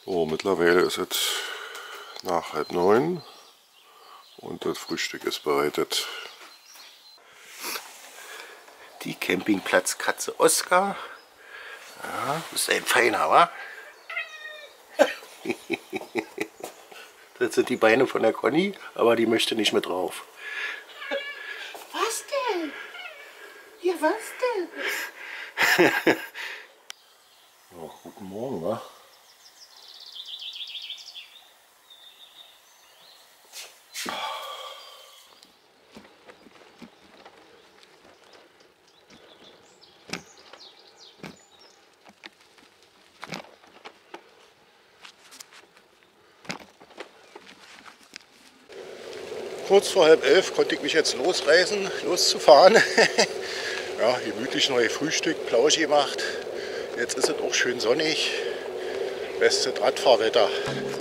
So, mittlerweile ist es nach 8:30 und das Frühstück ist bereitet. Die Campingplatzkatze Oskar. Ja, ist ein feiner, wa? Das sind die Beine von der Conny, aber die möchte nicht mit drauf. Was denn? Ja, was denn? Ja, guten Morgen, wa? Kurz vor 10:30 konnte ich mich jetzt loszufahren. Ja, gemütlich noch Frühstück, Plausch gemacht. Jetzt ist es auch schön sonnig. Bestes Radfahrwetter.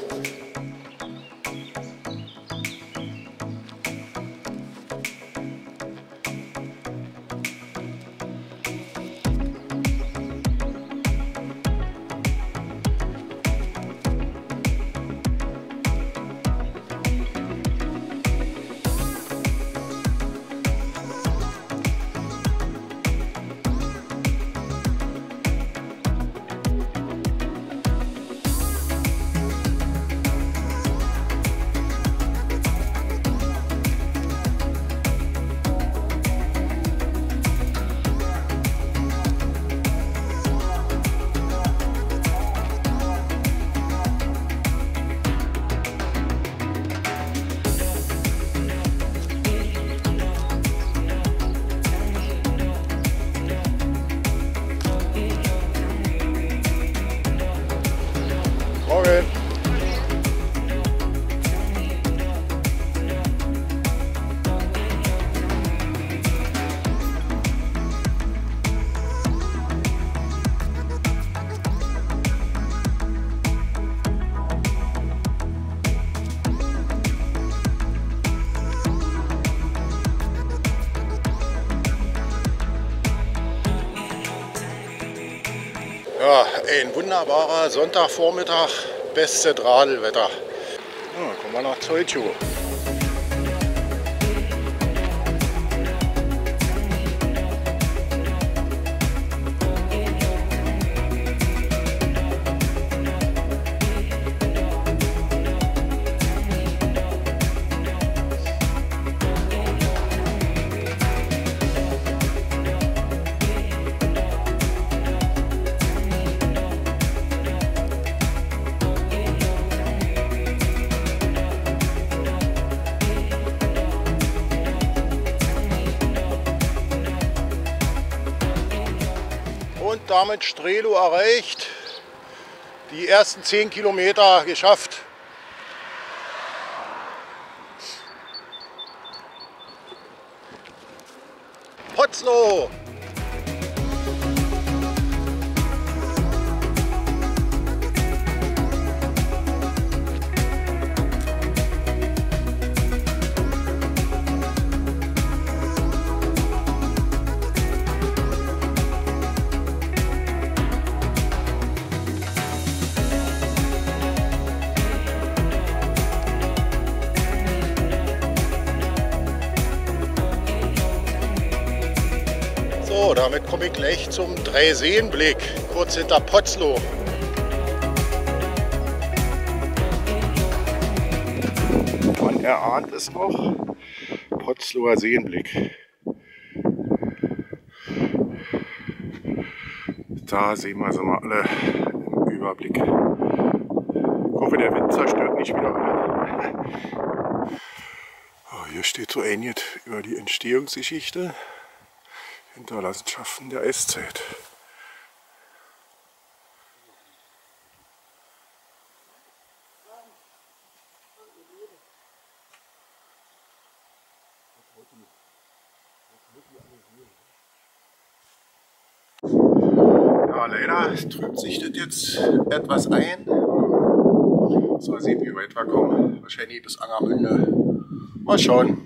Ja, ein wunderbarer Sonntagvormittag, bestes Radelwetter. Ja, kommen wir nach Zoltjow. Und damit Strehlo erreicht, die ersten 10 Kilometer geschafft. Potzlow! So, damit komme ich gleich zum Dreiseenblick, kurz hinter Potzlow. Man erahnt es noch, Potzlower Seenblick. Da sehen wir sie mal alle im Überblick. Ich hoffe, der Wind zerstört nicht wieder alle. Oh, hier steht so ähnlich über die Entstehungsgeschichte. Hinterlassenschaften der Eiszeit. Ja, leider trübt sich das jetzt etwas ein. So, mal sehen, wie weit wir kommen. Wahrscheinlich bis Angermünde. Mal schauen.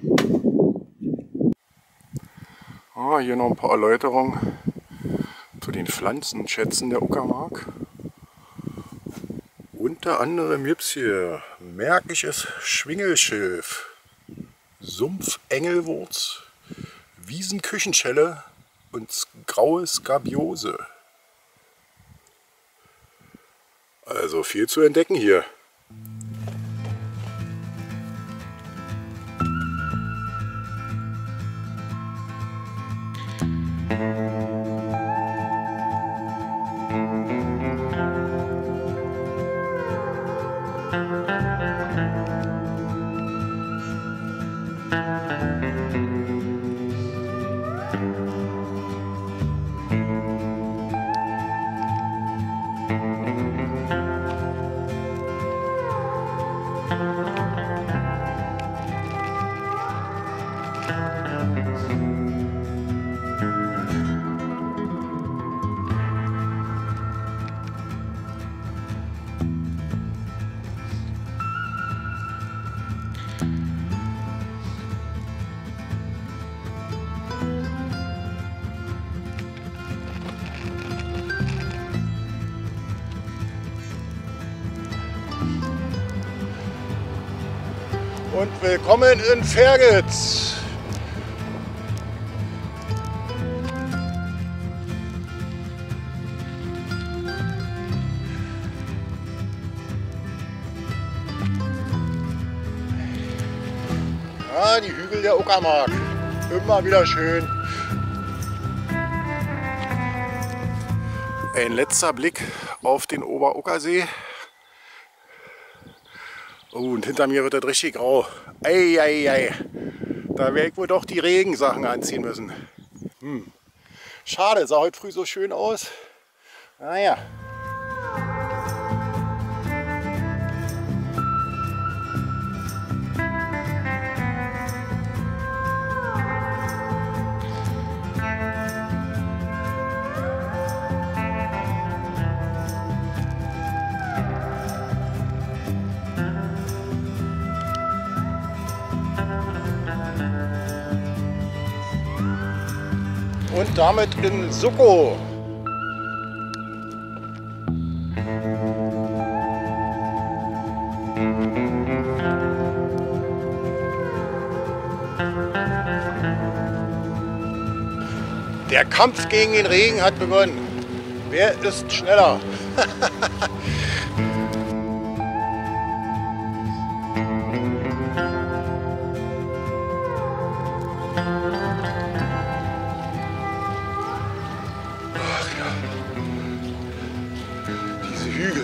Ah, hier noch ein paar Erläuterungen zu den Pflanzenschätzen der Uckermark. Und Unter anderem gibt es hier märkisches Schwingelschilf, Sumpfengelwurz, Wiesenküchenschelle und graue Skabiose. Also viel zu entdecken hier. Und willkommen in Fergitz. Ja, die Hügel der Uckermark. Immer wieder schön. Ein letzter Blick auf den Oberuckersee. Oh, und hinter mir wird das richtig grau. Ei. Da werde ich wohl doch die Regensachen anziehen müssen. Schade, sah heute früh so schön aus. Naja. Und damit in Suckow. Der Kampf gegen den Regen hat begonnen. Wer ist schneller? Hügel.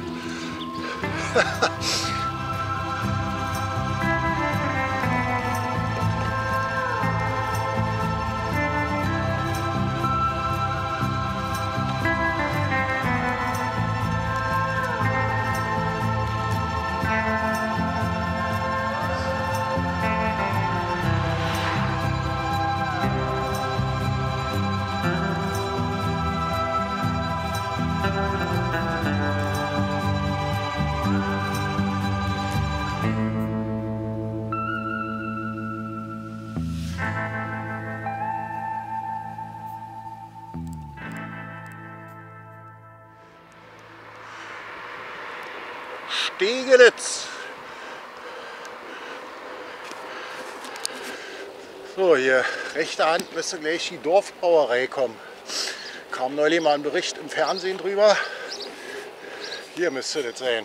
Stegelitz. So, hier rechter Hand müsste gleich die Dorfbrauerei kommen. Kam neulich mal ein Bericht im Fernsehen drüber. Hier müsste das sein.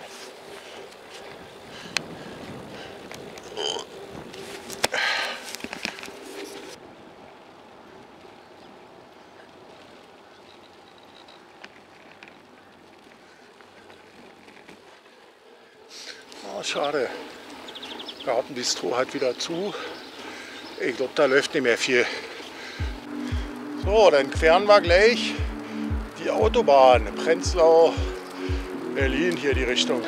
Oh, schade. Gartenbistro hat wieder zu. Ich glaube, da läuft nicht mehr viel. So, dann queren wir gleich die Autobahn. Prenzlau, Berlin, hier die Richtung.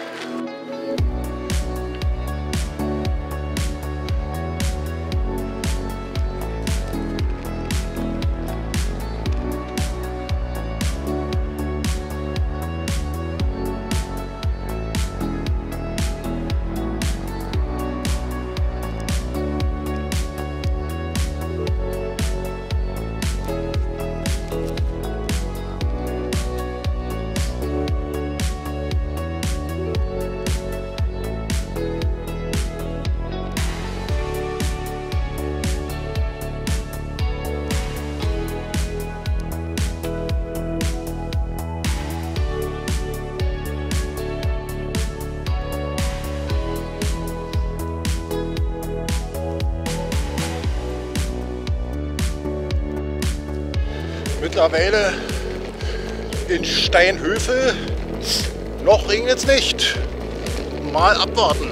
mittlerweile in Steinhövel. Noch regnet es nicht. Mal abwarten.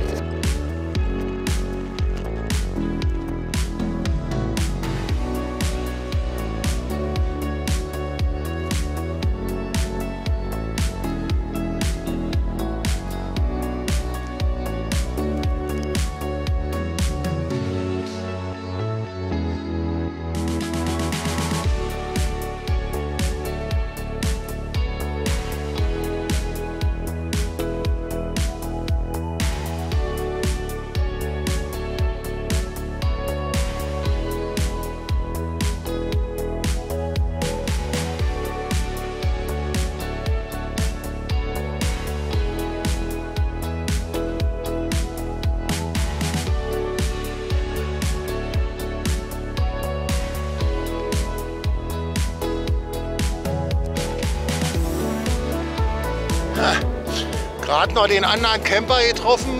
Gerade noch den anderen Camper getroffen.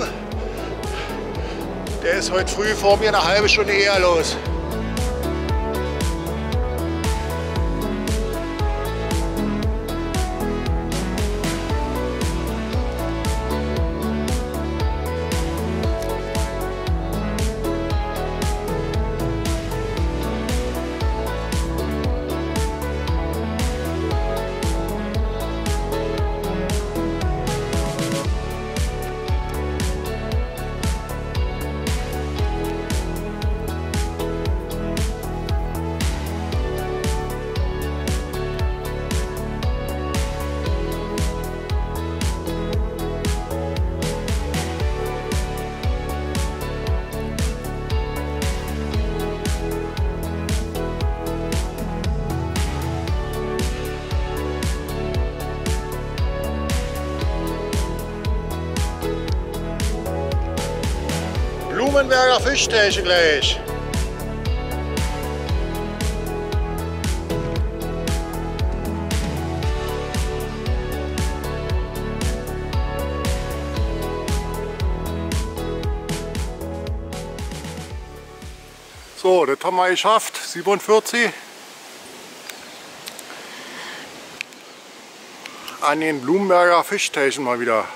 Der ist heute früh vor mir eine halbe Stunde eher los. Blumenberger Fischteche gleich. So, das haben wir geschafft. 47. An den Blumenberger Fischteichen mal wieder.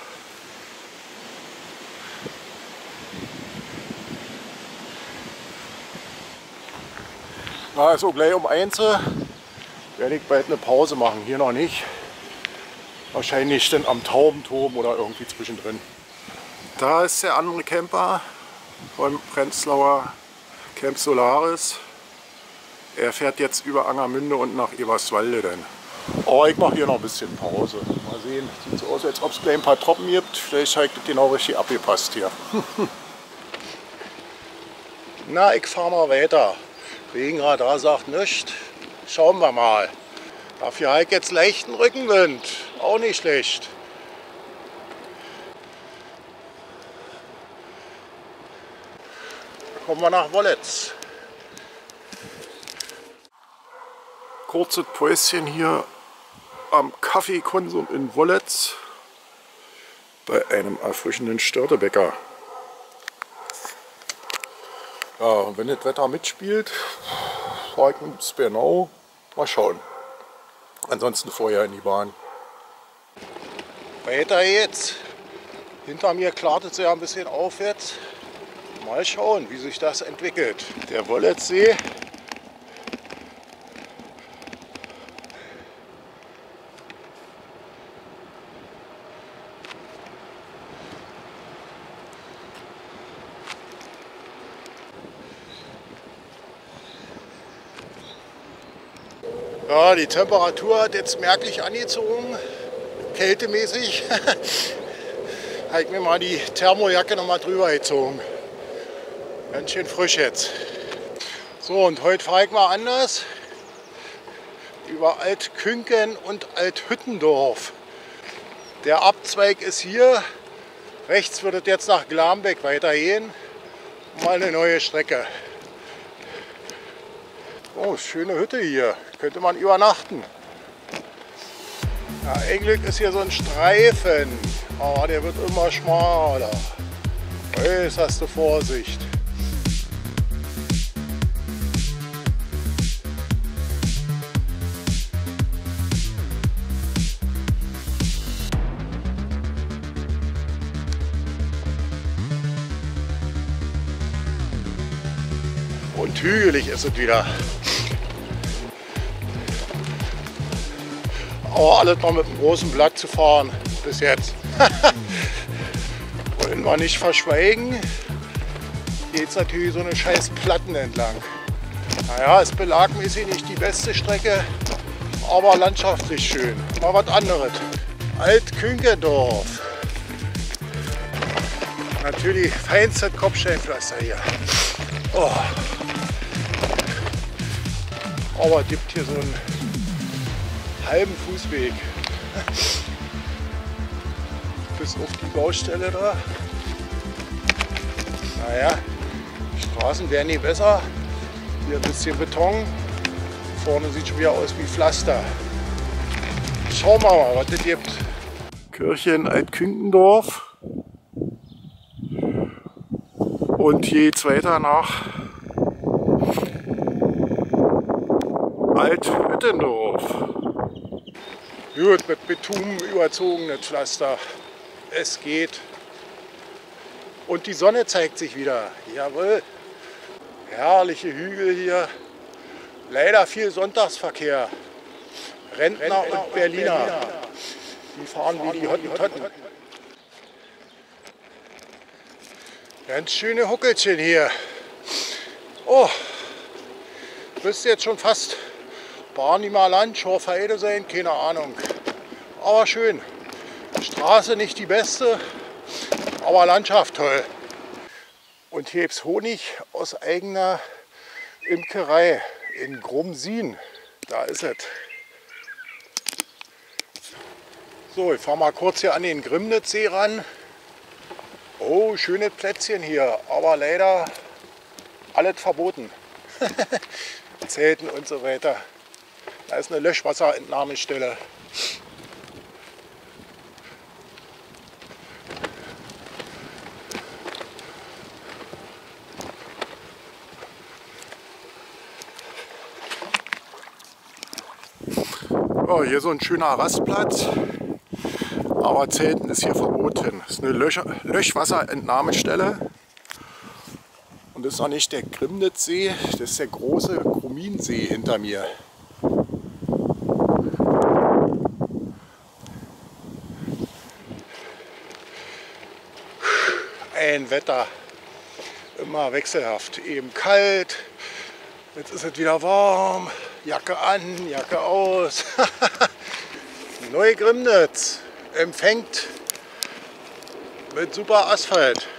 Also gleich um 1 werde ich bald eine Pause machen. Hier noch nicht. Wahrscheinlich dann am Taubenturm oder irgendwie zwischendrin. Da ist der andere Camper vom Prenzlauer Camp Solaris. Er fährt jetzt über Angermünde und nach Eberswalde dann. Oh, ich mache hier noch ein bisschen Pause. Mal sehen, sieht so aus, als ob es gleich ein paar Tropfen gibt. Vielleicht habe ich das genau richtig abgepasst hier. Na, ich fahre mal weiter. Regenradar sagt nichts. Schauen wir mal. Dafür habe ich jetzt leichten Rückenwind. Auch nicht schlecht. Kommen wir nach Wollitz. Kurzes Päuschen hier am Kaffeekonsum in Wollitz bei einem erfrischenden Störtebäcker. Ja, und wenn das Wetter mitspielt, fahre ich mit Spernau. Mal schauen. Ansonsten vorher in die Bahn. Weiter jetzt. Hinter mir klart es ja ein bisschen auf jetzt. Mal schauen, wie sich das entwickelt. Der Wollitzsee. Ja, die Temperatur hat jetzt merklich angezogen, kältemäßig. Habe ich mir mal die Thermojacke noch mal drüber gezogen. Ganz schön frisch jetzt. So, und heute fahre ich mal anders. Über Altkünken und Althüttendorf. Der Abzweig ist hier. Rechts wird es jetzt nach Glambeck weitergehen. Mal eine neue Strecke. Oh, schöne Hütte hier. Könnte man übernachten. Ja, eigentlich ist hier so ein Streifen. Aber der wird immer schmaler. Äußerste Vorsicht. und hügelig ist es wieder. Aber alles noch mit einem großen Blatt zu fahren bis jetzt. Wollen wir nicht verschweigen, geht es natürlich so eine scheiß Platten entlang. Naja, ist belagmäßig nicht die beste Strecke, aber landschaftlich schön. Mal was anderes. Alt-Künkendorf. Natürlich feinstes Kopfsteinpflaster hier. Oh. Aber es gibt hier so einen halben Fußweg. Bis auf die Baustelle da. Naja, die Straßen werden nicht besser. Hier ein bisschen Beton. Vorne sieht schon wieder aus wie Pflaster. Schauen wir mal, was es gibt. Kirche in Alt-Künkendorf. Und hier geht's weiter nach Alt-Hüttendorf. Gut, mit Bitumen überzogenes Pflaster. Es geht. Und die Sonne zeigt sich wieder. Jawohl. Herrliche Hügel hier. Leider viel Sonntagsverkehr. Rentner und Berliner. Die fahren wie die Hottentotten. Ganz schöne Huckelchen hier. Oh, müsste jetzt schon fast Barnimer Land, Schorfheide sein, keine Ahnung. Aber schön. Straße nicht die beste, aber Landschaft toll. Und hier gibt es Honig aus eigener Imkerei in Grumsin. Da ist es. So, ich fahre mal kurz hier an den Grimnitzsee ran. Oh, schönes Plätzchen hier, aber leider alles verboten. Zelten und so weiter. Da ist eine Löschwasserentnahmestelle. Oh, hier so ein schöner Rastplatz. Aber Zelten ist hier verboten. Das ist eine Löschwasserentnahmestelle. Und das ist auch nicht der Grimnitzsee, das ist der große Gruminsee hinter mir. Ein Wetter, immer wechselhaft. Eben kalt, jetzt ist es wieder warm. Jacke an, Jacke aus. Neugrimnitz empfängt mit super Asphalt.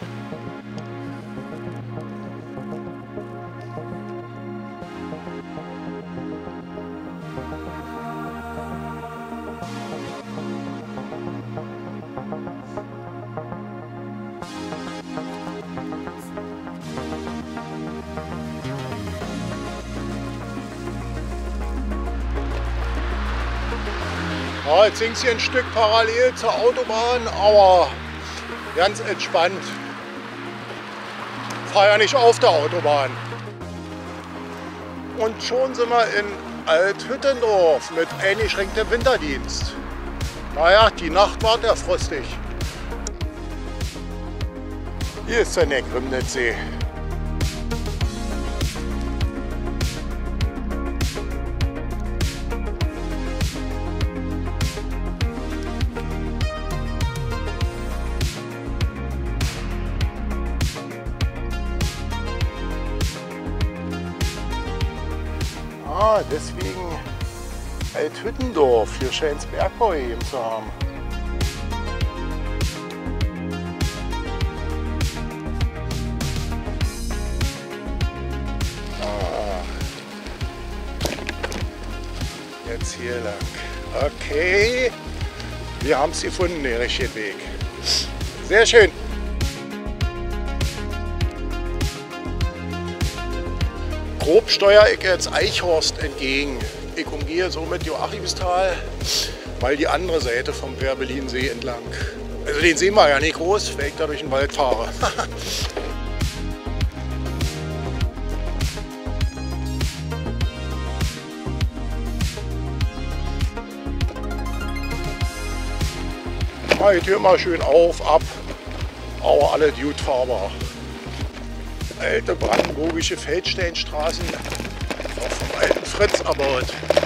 Ja, jetzt ging es hier ein Stück parallel zur Autobahn, aber ganz entspannt. Ich fahre ja nicht auf der Autobahn. Und schon sind wir in Alt-Hüttendorf mit eingeschränktem Winterdienst. Naja, die Nacht war ja frostig. Hier ist dann der Grimnitzsee. Ah, deswegen Alt-Hüttendorf. Hier scheint es Bergbau gegeben zu haben. Ah. Jetzt hier lang. Okay. Wir haben es gefunden, den richtigen Weg. Sehr schön. Grob steuere ich jetzt Eichhorst entgegen. Ich umgehe somit Joachimsthal, mal die andere Seite vom Werbelinsee entlang. Also den sehen wir ja nicht groß, wenn ich da durch den Wald fahre. Geht hier immer schön auf, ab, aber alle gut fahrbar. Alte brandenburgische Feldsteinstraßen, auch vom alten Fritz erbaut.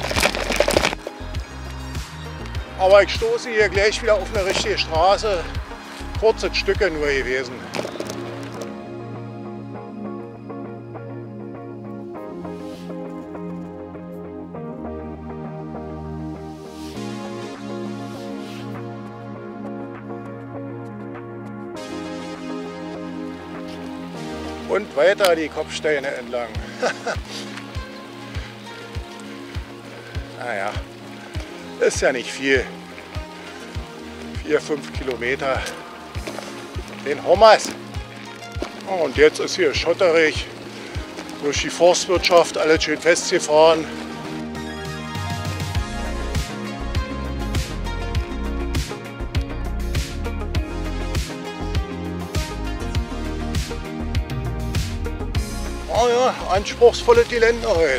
Aber ich stoße hier gleich wieder auf eine richtige Straße. Kurze Stücke nur gewesen. Und weiter die Kopfsteine entlang. Naja, ist ja nicht viel. 4-5 Kilometer. Den Hommers. Und jetzt ist hier schotterig. Durch die Forstwirtschaft alles schön festgefahren. Oh ja, anspruchsvolle Gelände heute.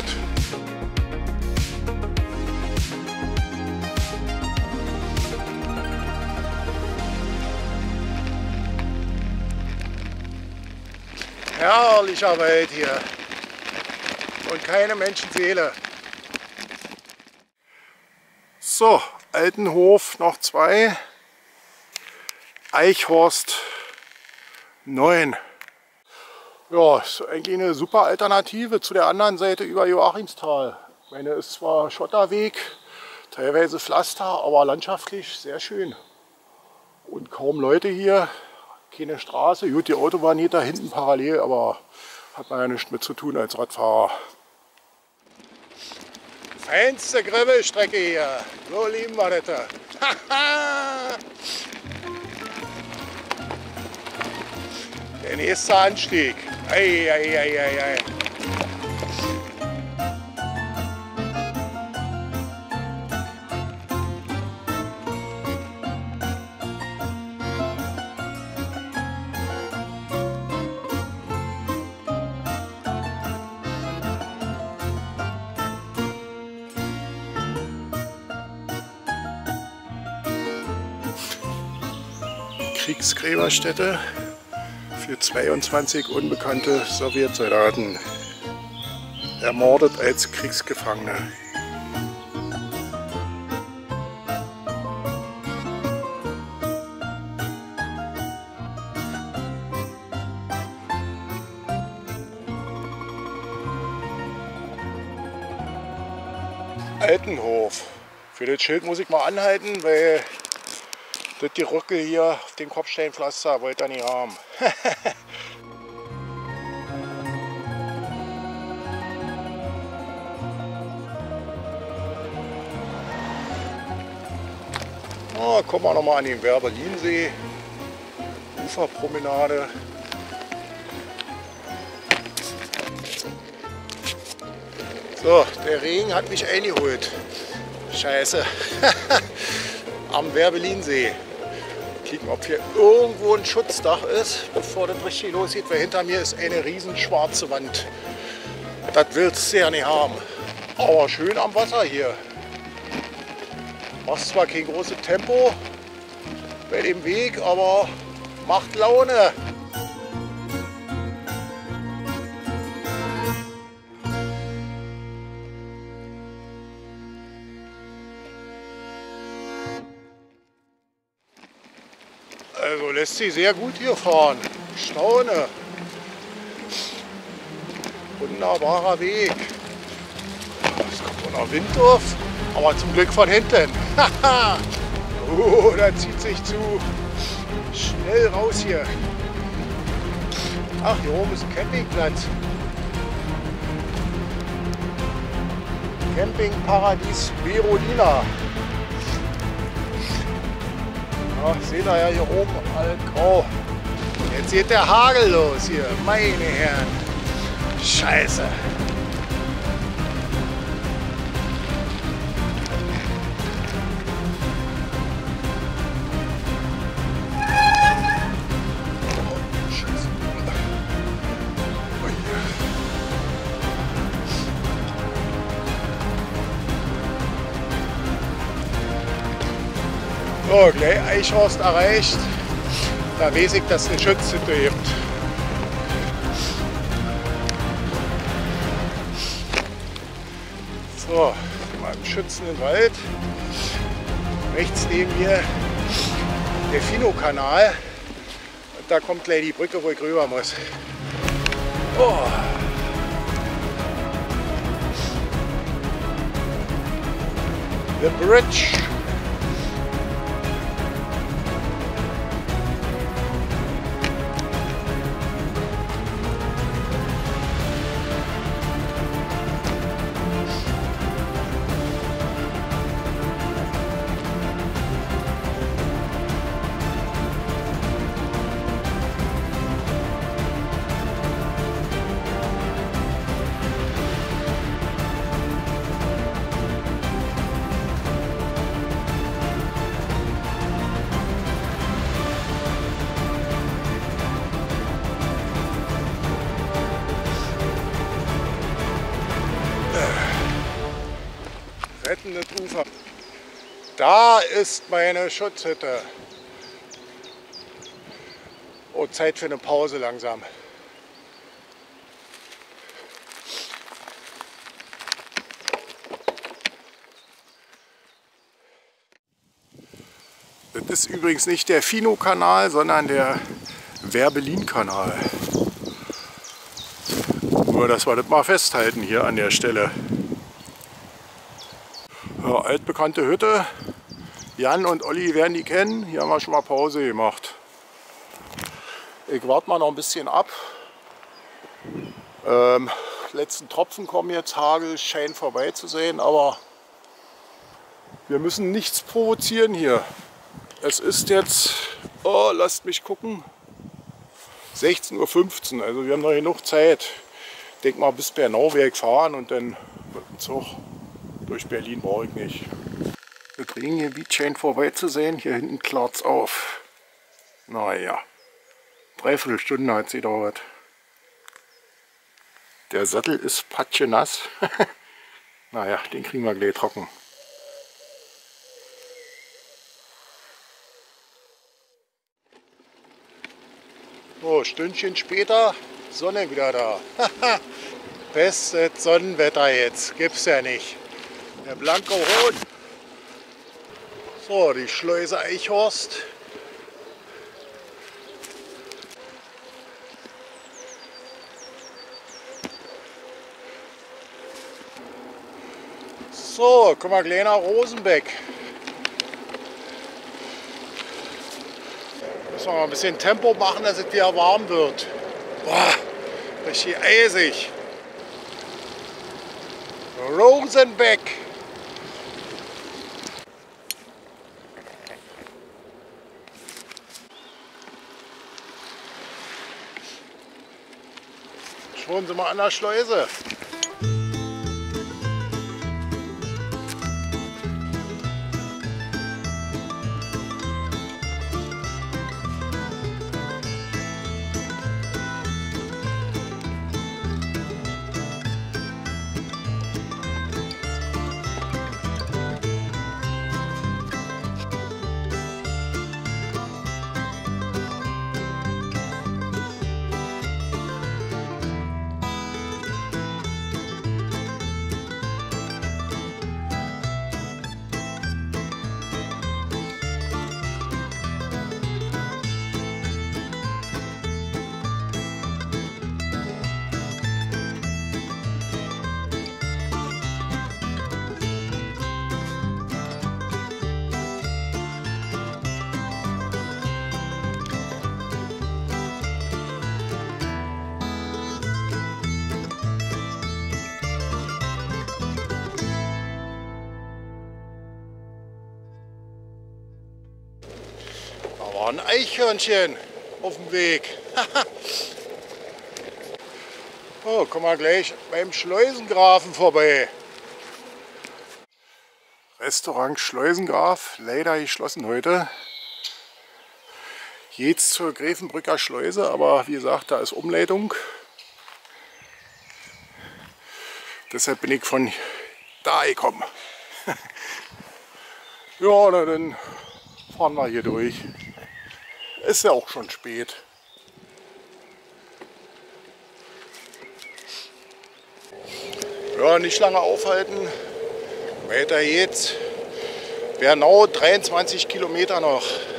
Herrlicher Wald hier und keine Menschenseele. So, Altenhof noch 2, Eichhorst 9. Ja, ist eigentlich eine super Alternative zu der anderen Seite über Joachimsthal. Ich meine, ist zwar Schotterweg, teilweise Pflaster, aber landschaftlich sehr schön. Und kaum Leute hier, keine Straße. Gut, die Autobahn geht da hinten parallel, aber hat man ja nichts mit zu tun als Radfahrer. Feinste Gravelstrecke hier, so lieben wir das. Der nächste Anstieg. Ei, ei, ei, ei, ei. Kriegsgräberstätte für 22 unbekannte Sowjetsoldaten, ermordet als Kriegsgefangene. Altenhof. Für das Schild muss ich mal anhalten, weil das Gerückel hier auf dem Kopfsteinpflaster wollte er nicht haben. Kommen wir nochmal an den Werbelinsee. Uferpromenade. So, der Regen hat mich eingeholt. Scheiße. Am Werbelinsee. Kicken, ob hier irgendwo ein Schutzdach ist, bevor das richtig losgeht, weil hinter mir ist eine riesen schwarze Wand. Das willst du ja nicht haben. Aber schön am Wasser hier. Machst zwar kein großes Tempo bei dem Weg, aber macht Laune. Also lässt sich sehr gut hier fahren. Staune. Wunderbarer Weg. Es kommt noch Wind auf, aber zum Glück von hinten. Da zieht sich zu. Schnell raus hier. Ach, hier oben ist ein Campingplatz. Campingparadies Berolina. Ja, seht ihr ja hier oben, alles grau. Jetzt geht der Hagel los hier, meine Herren. Scheiße. So, gleich Eichhorst erreicht. Da weiß ich, dass es eine Schutzhütte gibt. So, mal im schützenden Wald. Rechts neben mir der Fino-Kanal. Und da kommt gleich die Brücke, wo ich rüber muss. Oh. The Bridge. Rettendes Ufer. Da ist meine Schutzhütte. Oh, Zeit für eine Pause langsam. Das ist übrigens nicht der Fino-Kanal, sondern der Werbelin-Kanal. Nur, dass wir das mal festhalten hier an der Stelle. Ja, altbekannte Hütte. Jan und Olli werden die kennen. Hier haben wir schon mal Pause gemacht. Ich warte mal noch ein bisschen ab. Letzten Tropfen kommen jetzt, Hagel scheint vorbei zu sein, aber wir müssen nichts provozieren hier. Es ist jetzt, oh, lasst mich gucken, 16:15 Uhr, also wir haben noch genug Zeit. Ich denke mal, bis Bernau werde ich fahren und dann mit dem Zug. Durch Berlin brauche ich nicht. Das Regengebiet scheint vorbei zu sein. Hier hinten klart es auf. Naja, 3/4 Stunde hat es gedauert. Der Sattel ist patschenass. Naja, den kriegen wir gleich trocken. So, Stündchen später, Sonne wieder da. Bestes Sonnenwetter jetzt, gibt's ja nicht. Der blanke Rot. So, die Schleuse Eichhorst. So, guck mal, gleich nach Rosenbeck. Müssen wir mal ein bisschen Tempo machen, dass es wieder warm wird. Boah, richtig eisig. Rosenbeck. Schon sind wir an der Schleuse. Da war ein Eichhörnchen auf dem Weg. Oh, kommen wir gleich beim Schleusengrafen vorbei. Restaurant Schleusengraf, leider geschlossen heute. Jetzt zur Gräfenbrücker Schleuse, aber wie gesagt, da ist Umleitung. Deshalb bin ich von da gekommen. Ja, na, dann fahren wir hier durch. Ist ja auch schon spät. Ja, nicht lange aufhalten. Weiter geht's. Bernau, 23 Kilometer noch.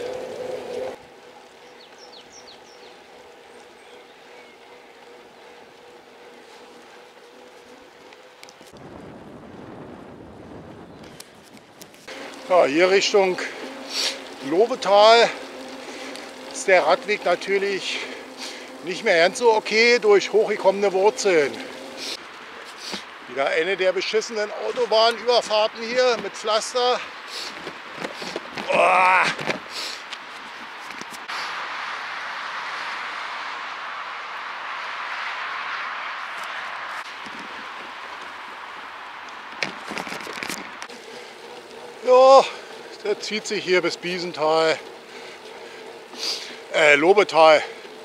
Ja, hier Richtung Lobetal ist der Radweg natürlich nicht mehr ganz so okay durch hochgekommene Wurzeln. Wieder eine der beschissenen Autobahnüberfahrten hier mit Pflaster. Oh. Ja, der zieht sich hier bis Biesental, Lobetal.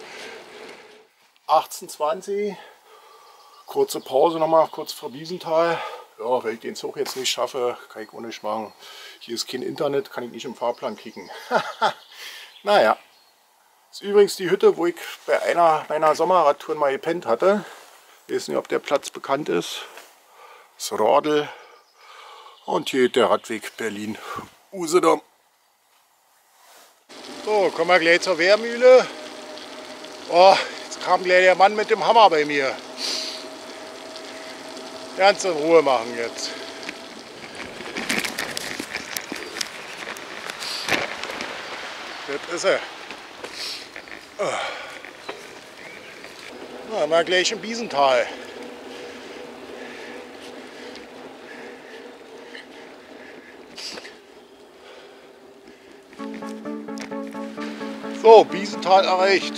18:20, kurze Pause nochmal, kurz vor Biesental. Ja, wenn ich den Zug jetzt nicht schaffe, kann ich auch nicht machen. Hier ist kein Internet, kann ich nicht im Fahrplan kicken. Naja, das ist übrigens die Hütte, wo ich bei einer meiner Sommerradtouren mal gepennt hatte. Ich weiß nicht, ob der Platz bekannt ist. Das Rodel. Und hier der Radweg Berlin-Usedom. So, kommen wir gleich zur Wehrmühle. Oh, jetzt kam gleich der Mann mit dem Hammer bei mir. Ganz in Ruhe machen jetzt. Das ist er. Na, mal gleich im Biesental. So, Biesental erreicht.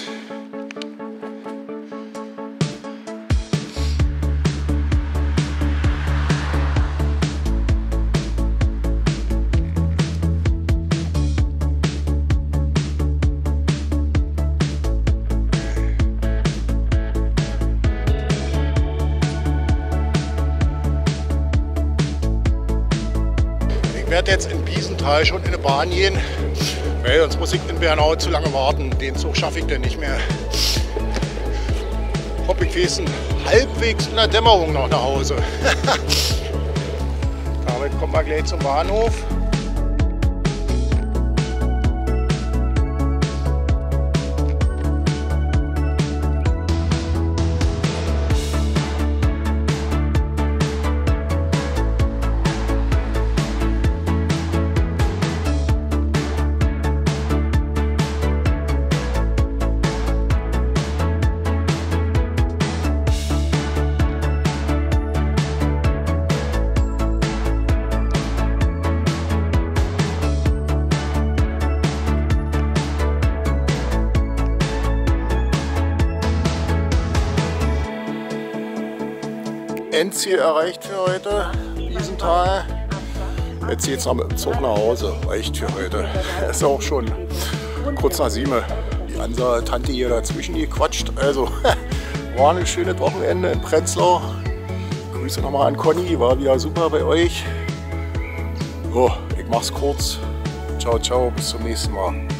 Ich werde jetzt in Biesental schon in eine Bahn gehen. Weil sonst muss ich in Bernau zu lange warten. Den Zug schaffe ich dann nicht mehr. Hoffe ich wenigstens halbwegs in der Dämmerung noch nach Hause. Damit kommen wir gleich zum Bahnhof. Endziel erreicht für heute, Biesental. Jetzt geht's noch mit dem Zug nach Hause, reicht für heute. Es ist auch schon kurz nach 7. Die andere Tante hier dazwischen gequatscht. Also war ein schönes Wochenende in Prenzlau. Grüße nochmal an Conny, war wieder super bei euch. So, ich mach's kurz. Ciao, ciao, bis zum nächsten Mal.